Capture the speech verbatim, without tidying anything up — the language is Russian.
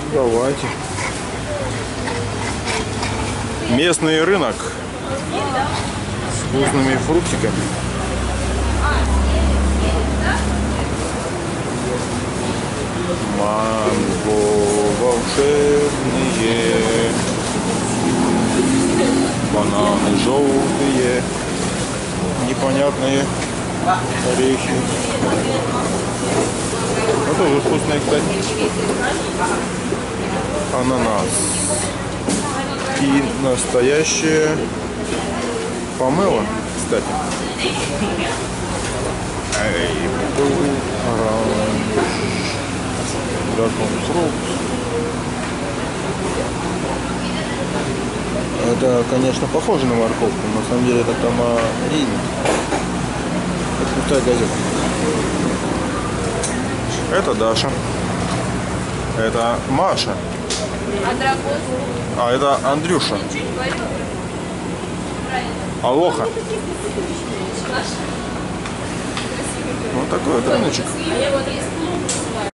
Давайте. Местный рынок с вкусными фруктиками. Манго волшебные, бананы желтые, непонятные орехи. Ну, тоже вкусные, кстати. Ананас. И настоящее помело, кстати. Это, конечно, похоже на морковку, но на самом деле это тамарин. Это пустая газета. Это Даша. Это Маша. А это Андрюша. Алоха. Вот такой вот рыночек.